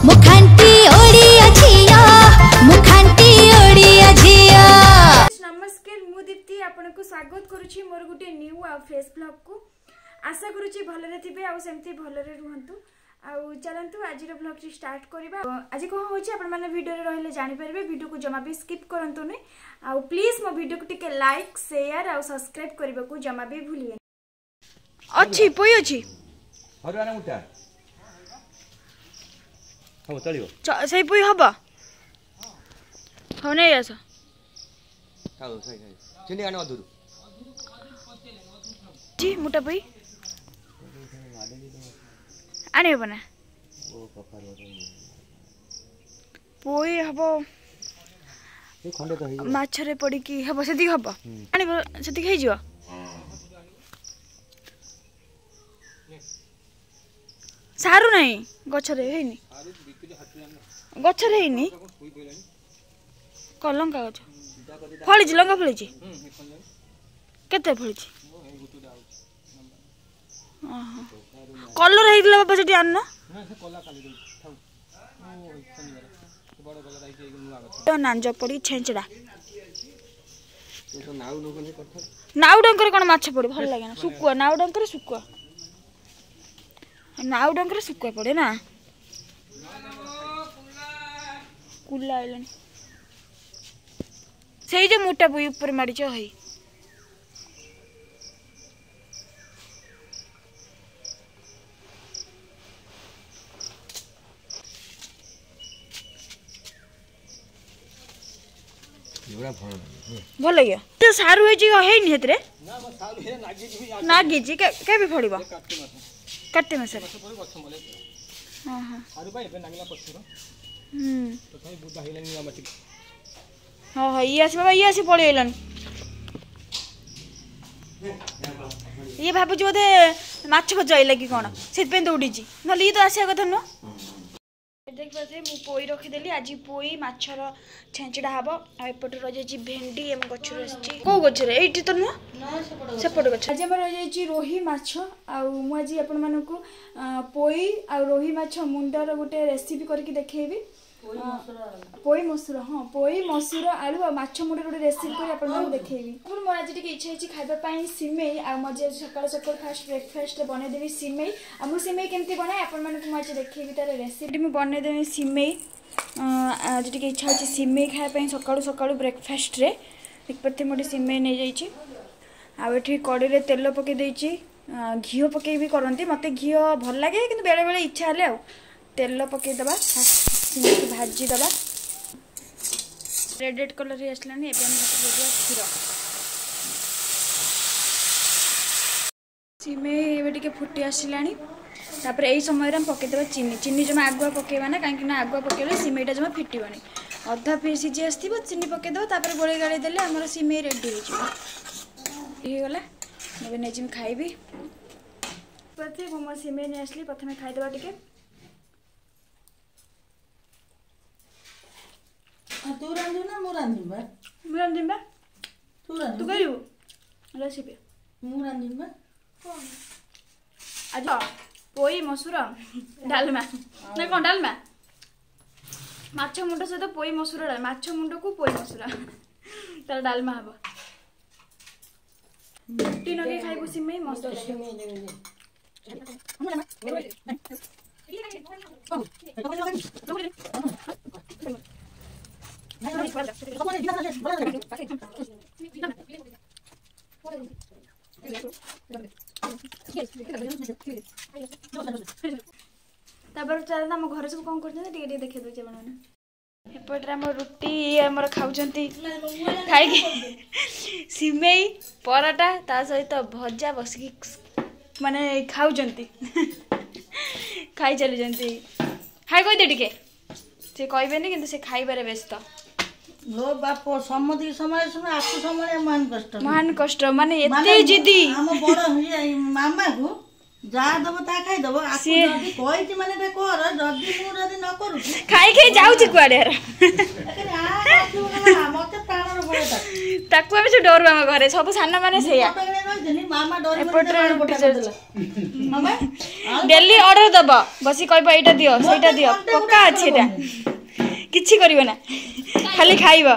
मुखांती ओडिया झिया मुखांती ओडिया झिया। नमस्कार मु दीप्ति आपनको स्वागत करुछि मोर गुटे न्यू आ फ्रेश ब्लॉग को। आशा करुछि भलरे थिबे आ सेमती भलरे रुहंतु। आउ चलंतु आज ब्लॉग टी स्टार्ट करबा। आज को होछि आपण माने वीडियो रे रहले जानि परबे, वीडियो को जमा भी स्किप करंतु नै। आउ प्लीज मो वीडियो को टिके लाइक शेयर आ सब्सक्राइब करबा को जमा भी भूलिए। अछि पोई अछि हरवाना मुटा हो चलियो सही पोई हबा हो नै आसा खाओ सही सही चिनी आने अधुरु जी मुटा पोई आने बना ओ कपार पोई हबो ए खंडे तो हे माछरे पड़ी की हबो सेदी हबो आने सेदी खै जियो सारू नहीं गछरे हेनी गछरे हेनी कलंका गछ फळिछि लंका फळिछि केते फळिछि कलर हेइला बाबा सेठी आन्न तो नांज पड़ी छेंचड़ा नाउ डंकर कोन माछ पड़ी भल लागे ना सुकुआ नाउ डंकर सुकुआ नाउ डंकर सुकुआ पड़े ना कुला आइलन सेई जे मोटा बुई ऊपर मारी छ हई योरा भल लगे तो सारू हेजी हेनी हेतरे ना सारू हे नागी जी के भी फड़िबो काटे मास हां हां सारू भाई बे नागिला पछरो तो भाई बुदा हेलन निया मति हां हां ये आसी बाबा ये आसी पळेलन ये भाबु जो दे माछ खजाई लागी कोन सेत पे दौडी जी नली तो आसी कथा न देख पाते मु पोई रखी देली आज पोई माछर छेंचड़ा हबो आ एपट रह जाई भेंडी एम गछर आछि को गछर एठी तो न सेपट गछ आज हमर रह जाई रोही माछ आ मु आज आपन मानको पोई आ रोही माछ मुंडर गोटे रेसिपी करके देखैबी पोई मसुर हां पोई मसुर आलू आ माछ मुंडर गोटे रेसिपी कर आपन मानको देखैबी अपन मोर आज टिके इच्छा अछि खाइबा पई सिमेई आ मजे सकाळ सकाळ फास्ट ब्रेकफास्ट बने देबी सिमेई आ मु सिमेई केमती बनाए आपन मानको मु आज देखैबी तार रेसिपी मु बने देबी सिमेई आज टिके इच्छा अछि सिमेई खाइ पई सकाळ सकाळ ब्रेकफास्ट रे एक पत्ते मोटे सिमेई नै जाई छी आ एठी कड़ी रे तेल पके देइची घियो पके भी करंती मते घियो भल लागे किंतु बेले बेले इच्छा हले आ तेल पके दबा सिमेई भाजी दबा रेड रेड कलर रे असलानी एबे हम खीर सिमेई एबे टिके फुटी आसिलानी तापर एई समय रे हम पके देबा चीनी चीनी जमा आगुआ पकेबा ना काहे कि ना आगुआ पकेले सिमेईटा जमा फिटिबनी अधा फिर सिजी आस्थिबो चीनी पके दो तापर गोळे गाळे देले हमर सिमेई रेडी हो जिवो हे गला एबे नै जिम खाइबी पते हम सिमेई नै असली प्रथमे खाइ देबा टिके तू रांधु ना मु रांधिबा मु रांधिबा तू करियो रेसिपी मु रांधिबा आज पोई मसुर डालमा ना कोन डालमा माछ मुंड से तो पोई मसुर डाल माछ मुंड को पोई मसुर तार डालमा हबो तीन के खाइबो सिमेई मस्त सिमेई देबे तापर चल हम घर सब कोन करते टिके टिके देखे दोचे बन एपटरे हम रोटी हमर खाउचंती खाइ के सिमेई पराठा ता सहित भजा बसकी माने खाउचंती खाइ चली जंती हाय कोइ दे टिके से कहबेनी किंतु से खाइबारे व्यस्त लो बाप सम्मति समय समय आपको समय महान कष्ट माने एते जिदी हम बड़ मामा को जा दबो ता खाइ दबो आसी जदी कहै छि माने बे कर जदी मु जदी न करू खाइ खाइ जाउ छि कुआडे यार मते प्राणर ताकू आम से डरू आम घरे सब सान मैंने सैया मामा डर डेली ऑर्डर दब बसी कहब एटा दियो सेटा दियो पक्का अच्छे एटा किछि करिवो ना खाली खाइबो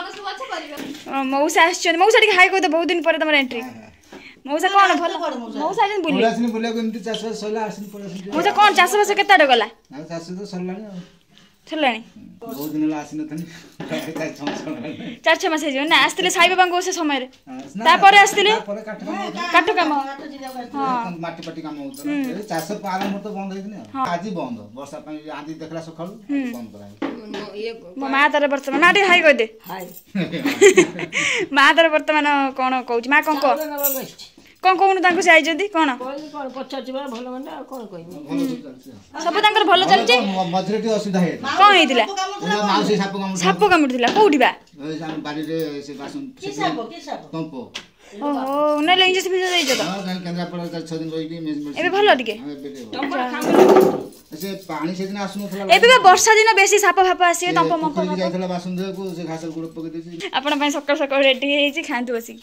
मौसा आछन मौसा टिके हाई कह दे बहुत दिन पर तमर एंट्री मौसा कौन भल मौसा आछन बुली आसिन बुलिया को एमती चाष सला आसिन पड़ आसिन मौसा कौन चाष बस केता गला ना चाष तो सरलानी छलानी बहुत दिन ला आसिन थनी 4-6 मास हे ना आस्तिले साई बाबा को से समय रे तापरे आस्तिले पर काट काम माटी पाटी काम होत चाष आरंभ तो बंद हेदिने आज बंद वर्षा पई आंधी देखला सखाळु बंद कराई मो मा तारे वर्तमान माटी हाई कह दे मा तारे वर्तमान कोन कहउची मा कोन को कोन तांको से आइजंती कोन कोन पचाचिबा भलो मंडा कोन कहबो सब तांकर भलो चलचे मजरेटी असुविधा हे कोन हेतिला माउसी साप कामुटिला कोउठिबा हम बारी रे से बासन की साप तंपो ओहो ना लेंजे से बिजा जाइजो हां गान केंद्रापड़ा 6 दिन रही मेज एबे भलो टिके से पानी से दिन आसु थला एबे वर्षा दिन बेसी साप फाप आसी तंप मंप जाइथला बासन दे को से घास गुड़ पके देसी आपण पई सकाळ सकाळ रेडी हेची खांतु बसी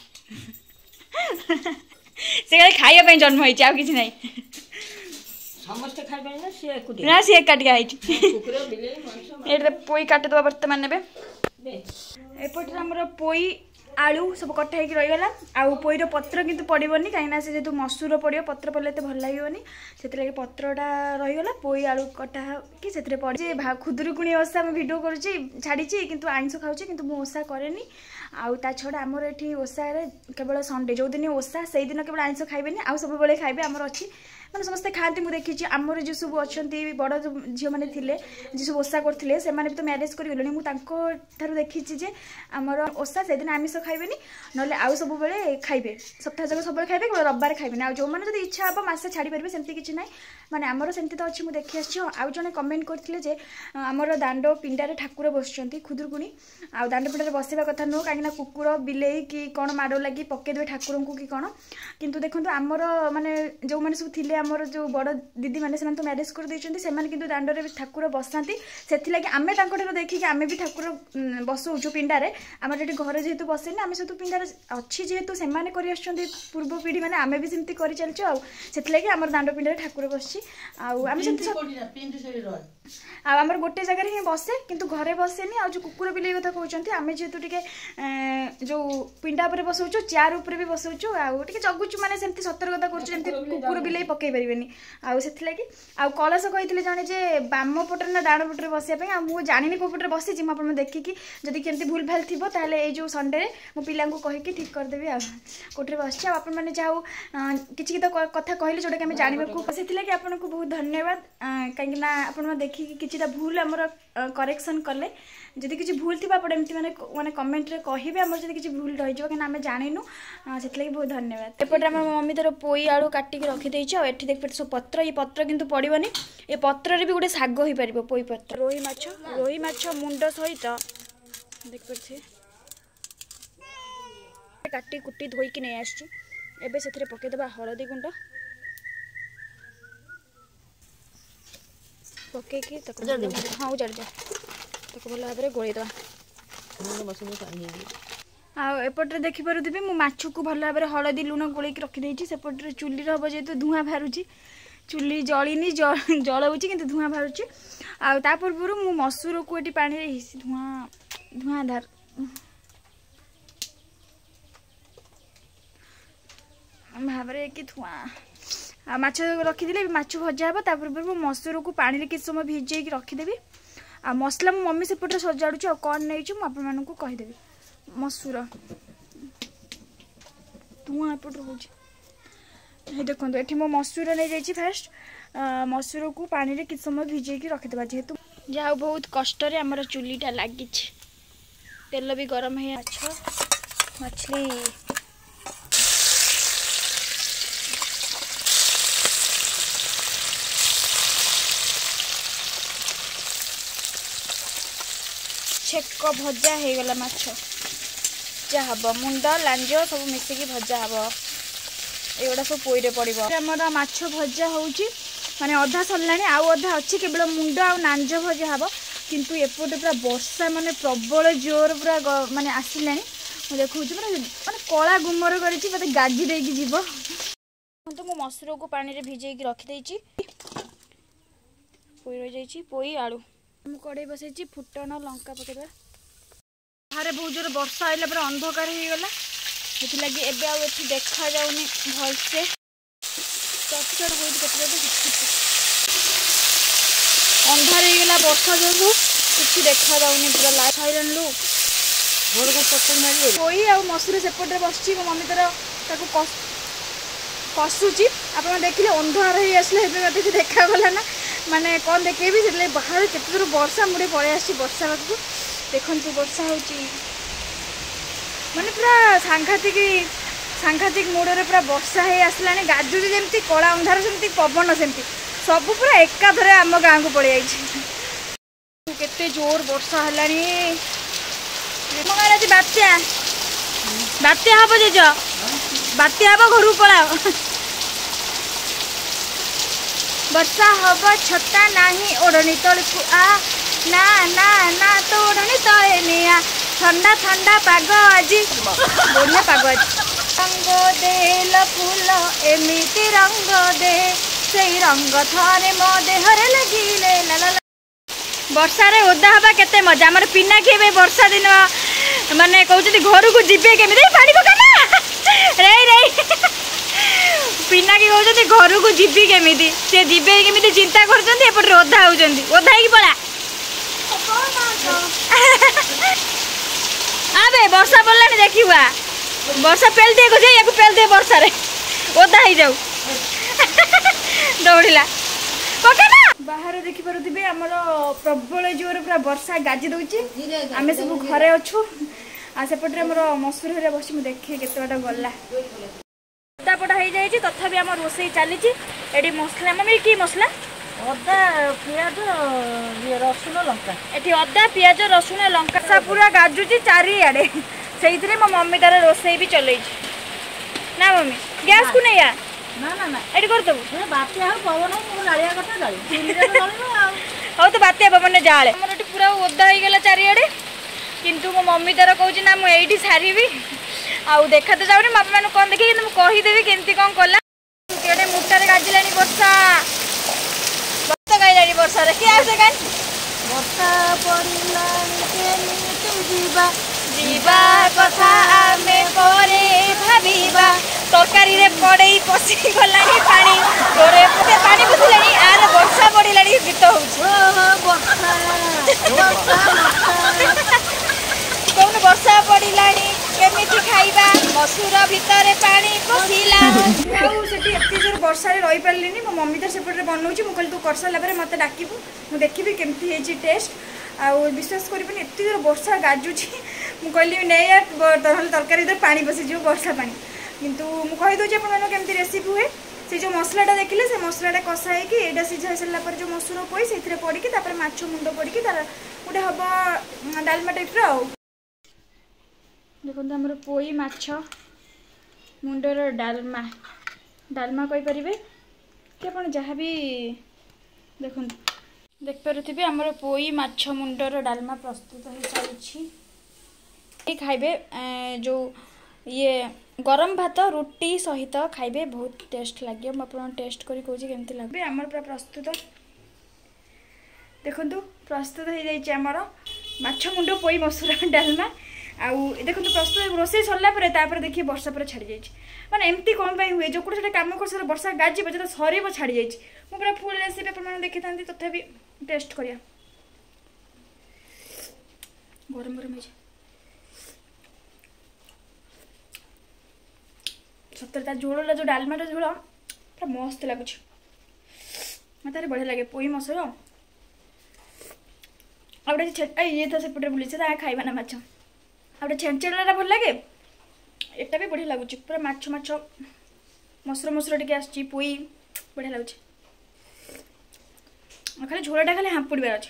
से खाइया पई जन्म होई आ किछि नै समस्त खाइबे ना से एकुटी ना से काट गई कुकुर बिले मांस एटे पोई काट दो वर्तमान नेबे एपटे हमर पोई आलू सब कटा होगी रहीगला आउ पोईर पत्र किंतु पड़ोनी कहीं से जेहतु मसूर पड़ो पत्र पड़े तो भल लगे से पत्रटा रहीगला पोई आलू कटा कि से पड़े खुदुरुकुणी ओषा मैं भिडियो करुँची छाड़ी किंतु आइंस खाऊँ किंतु मु ओषा करेनी आउ ता छड़ा आमर ये ओषा केवल संडे जो दिन ओषा से दिन केवल आइंस खाइबेनी आउ सब बेले खाइबे आमर अच्छी मैंने समस्ते खाती मुझे देखी आमर जो सब अच्छा बड़ झील मैंने जी सब ओषा करते से भी तो मैरेज करगले मुझे देखी आमर ओषा से दिन आमिष खाइबेनी ना आउ सब बेले खाइबे सप्ताह जाक सब खाइबे केवल रविवार खाइबेनी आउ जो मैंने इच्छा हम मसे छाड़ी पारे सेमती किसी ना माने आमर सेमती तो अच्छी मुझे देखी आउ जड़े कमेंट करते आमर दांड पिंडारे ठाकुर बसुँच खुदुरुकुणी आउ दांड पिंडारे बसवा कथा नुह कहीं कुकुर बिलेई कि कौन माड़ लगी पकईदे ठाकुर को कि कौन किंतु देखो आमर माने जो मैंने सब थे आमर जो बड़ दीदी मैंने से तो मैरेज कर देते किंतु दांडरे ठाकुर बसाती से आम देखिए आम भी ठाकुर बसौचु पिंडारे आमर ये घर जेहेतु बसेनी आम सब पिंडारे अच्छी जेहेतु से पूर्व पीढ़ी मैंने आम भी सेमती कर चलचु आगे आम दांड पिंडारे ठाकुर बस आमर गोटे जगह ही बसे किंतु घरे बसेनी आ जो कुकुर बिलेई कथा कहते आम जेहेतु टे जो पिंडा पर बसौचु चेयर उपर भी बसौचु आगे जगुचु माने सेमती सतर्कता कर कुकुर बिलेई पकई पारे आउ से कलश कही जड़े जे बाम पटर ना डाण पटर बसापी मुझे जानी कौ पटर बसी मुझे देखिकी जदि केमती भूल भाल थी ताले ये जो संडे मो पिला कहीकि ठीक करदेवी कोठे बस आपने जहाँ किसी तो कथा कहले जोटा कि जानवा से आपको बहुत धन्यवाद कहीं आप देखिए कि भूल आमर करेक्शन कले जदि किसी भूल थी आप एमती मैंने कमेंट रे कहे आम जब किसी भूल रही कहीं आम जानू से बहुत धन्यवाद एपटे आम मम्मी तर पोई आलू काटिक रखीदे एठी देख सब पत्र ये पत्र किंतु पड़ोनी ये पत्र भी गोटे शाग हो पार पोई पत्र रोही माछ मुंड सहित देख पारे काटी कुटी धोईकी नहीं आसबे से पकईदे हलदी गुंड पकईकी हाँ उजाड़ जा भल भाव में गोलईदे आउपटे देखिपे मु माछ को भल भाव में हलदी लुण गोलैक रखीदे सेपटे चुली हम जेहतु धूआं बाहर चुली जलिनी जलाऊँ कि धूआं बाहर आ पूर्व मु मसूर को ये पानी धूआं धार भाव में कि धूआं माछ रखीदे माछ भजा हे पूर्व मसूर को पानी में किसी समय भिजे रखीदेवी आ मसला मो मम्मी सेपटे सजाड़ू कौन नहीं आपको कहीदेवी मसूर धूआं एपट हो देखो ये मो मसूर नहीं जाइए फास्ट मसूर को पानी में किसी समय भिजे रखीदे जेहेतु जहाँ बहुत कष्ट आमर चुलीटा लगी तेल भी गरम है मछली छेक भजा हो गला माछ जा हम मुंड लांज सब मिसिकी भजा हम एगुड़ा सब पोईरे पड़ो आमर माछ भजा हो माने अधा सरला आउ अधा अच्छी केवल मुंड आ नांज भजा हम किंतु एपटे पूरा वर्षा माने प्रबल जोर पूरा माने आसिलानी देखो माने कला गुमर करिछि मते गाजी देकी जीव तो मो मसुर को पानी रे भिजेकी रखी देछि पोई रह जाइछि पोई आलू मु कड़े बसैछि फुटन लंका पकेबा बाहर बहुत जोर वर्षा आइला पर अंधकार हो गला सेति लागि एबे आ एठी देखा जाउनी भल से चटचट होई केते अंधार हो गला वर्षा जो कुछ देखा जाउनी पूरा लाइट साइरन लु भोर को पटक मारी कोई आ मसुरी सेपटे बसछि मो मम्मी तर ताको कसुची आप देखिले अंधार हो आसले मत देखा गला ना माने कौन देखेबी से बाहर केते दूर वर्षा मुड़े पड़े आसी वर्षा पाखु देखंतु वर्षा होची माने पूरा सांघातिक मोड़ रे पूरा वर्षा हे आसलानी गाजु जेमती कला अंधार सेमती पवन सेमती सब पूरा एकाधरे आम गाँ को पड़े आइछि केते जोर वर्षा हलानी आज बात्या बात्या हब जेज बात्या हब घर पड़ा वर्षा हब छता नाही ओढ़नी तलकू आ ना ना ना तो ओढ़नी तले निया ठंडा ठंडा पाग आज बढ़िया पाग आज रंग दे फूल एमिति रंग दे से रंग थरे मो देहरे लगिले ला वर्षा रे ओदा हवा केते मजा हमर पिना खेबे वर्षा दिन माने कहउछथि घर को जिबे केमिति पानी पकाना रे रे पिना के कहउछथि घर को जिबी केमिति से जिबे केमिति चिंता करछथि एपट ओदा होउछथि ओदा ही पळा आबे वर्षा पड़लानी देखिबा वर्षा पेल दे को जे याको पेल दे वर्षा रे ओदा ही जाऊ दौड़िला पकाना बाहर देखि पारुथिबे हमर प्रबल जोर पूरा वर्षा गाजी दउची आमे सब घरे अछु आ सेपटे हमर मसूर रे बसी मु देखि केते बाटा गल्ला पटा हो जाइए तथापि आम रोसई चली एटी मसला मम्मी की मसला अदा पियाज रसुण लंका एटी अदा पियाज रसुण लंका सा पूरा गाजुची चारिआडे से मो मम्मी तार रोसई भी चल ना मम्मी गैस को नहीं आ ना ना ना एटी कर दबु बात्या हो पवन मु लालिया कथा जाई चुलीरे जळिबो आ हो तो बात्या पवन जाले हमर एटी पूरा ओदा हो गेला चारिआडे किंतु मो मम्मी तार कहूची ना मु एठी सारीबी आउ देखा तो जाऊनी बापा मान कौन देखी मुझे कहीदेवी केमती कौन कला केड़े मुटारे गाजिलानी वर्षा बता गाइलानी वर्षा रे के आसे गान वर्षा पड़िलानी केमिति जीवा जीवा कथा आमे परे भाबीबा तरकारी रे पड़ई पसी गलानी पानी तोरे पते पानी बुझिलानी आर वर्षा पड़िलानी गीत होउछ वर्षा कौन वर्षा पड़िलानी केमिति खाइबा मसूर भितर पानी पसिला आउ सेठी एते जोर वर्षा रे रही परलिनी मो मम्मी तर सेपटे बनौची मु कहली तू करसाला परे मते डाकिबू मु देखिबी केमिति हेची टेस्ट आउ विश्वास करिबनी एते जोर वर्षा गाजुची मु कहली नै यार तरकारी भितर पानी पसि जो वर्षा पानी किंतु मु कहि दोची अपन मानो केमिति रेसिपी हुए से जो मसलाटा देखिले से मसलाटा कसा है कि एटा सिझा सल्ला पर जो मसूर पोई सेथिरे पड़ी कि तापर माछ मुंडो पड़ी कि तार गोटे हबो डालमा टाइप रो देखो आमर पोई माछ मुंडर डालमा डालमा कही पारे कि आप जहाँ भी देखो देख पारे आमर पोई माछ मुंडर डालमा प्रस्तुत हो सारी खाइबे जो ये गरम भात रुटी सहित खाइबे बहुत टेस्ट लगे मुझे टेस्ट करी कहूँ केमती लगे आमर पूरा प्रस्तुत देखु प्रस्तुत हो जाइए आमर माछ मुंड पोई मसूर डालमा आउ देखो प्रस्तुत रोसई सरला देखिए वर्षा पर छाड़ी जाइए माने एमती कौन हुए जो कौन कम कर वर्षा गाजिब जो सर छाड़ी जाइए मुझे फुल रेसिपी आप देखी था तथापि टेस्ट करिया गरम गरम सतरता झोल जो डालमाटा झोल पूरा मस्त लगुच मत बढ़िया लगे पोई मसूर आगे ये तो सेपटे बुली खाइबा ना माछ आगे छेंचेड़ा भल लगे एटा भी बढ़िया लगुच पूरा माछ माछ मसूर मसूर टे आस पोई बढ़िया लगुच खाली झोलटा खाली हाँपुड़बार अच्छे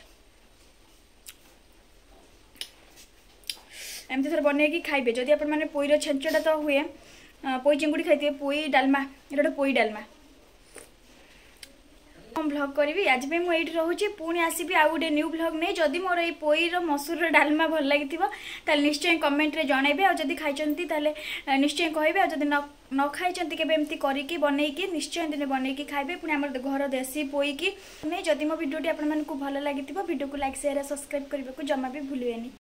एमती थोड़ा बनई खाइबे जदि आप पोईर छेंचड़ा तो हुए पोई चिंगुड़ी खाई पोई डालमा ये पोई डालमा ब्लॉग करी आज पे मुझे रोचे पुणी आसबि आउ गोटे न्यू ब्लॉग नहीं जदि मोर ये पोईर मसूर डालमा भल लगी निश्चय कमेंट रे जनइबे आ जदि खाई निश्चय कहे आ जदि न खाई केबे एमती करिकी बनईकी निश्चय दिन बनईकी खाइबे पुणी आम घर देसी पोईकी नहीं जदि मो वीडियोटी आपको भल लगी वीडियो को लाइक शेयर सब्सक्राइब करने को जमा भी भूलेनी।